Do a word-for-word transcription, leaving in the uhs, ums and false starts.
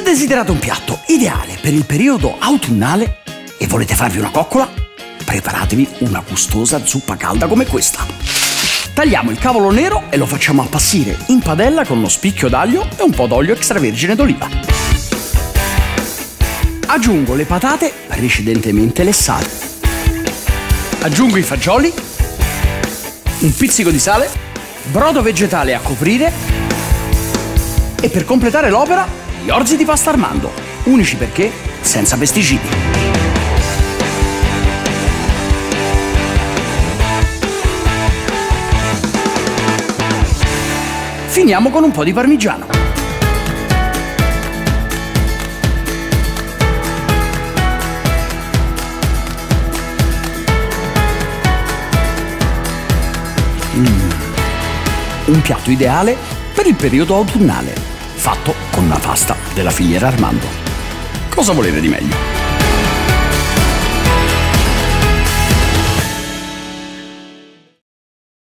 desiderate un piatto ideale per il periodo autunnale e volete farvi una coccola, preparatevi una gustosa zuppa calda come questa. Tagliamo il cavolo nero e lo facciamo appassire in padella con uno spicchio d'aglio e un po' d'olio extravergine d'oliva. Aggiungo le patate precedentemente lessate. Aggiungo i fagioli, un pizzico di sale, brodo vegetale a coprire e per completare l'opera gli orzi di pasta Armando, unici perché senza pesticidi. Finiamo con un po' di parmigiano. Mm. Un piatto ideale per il periodo autunnale, fatto con una pasta della filiera Armando. Cosa volete di meglio?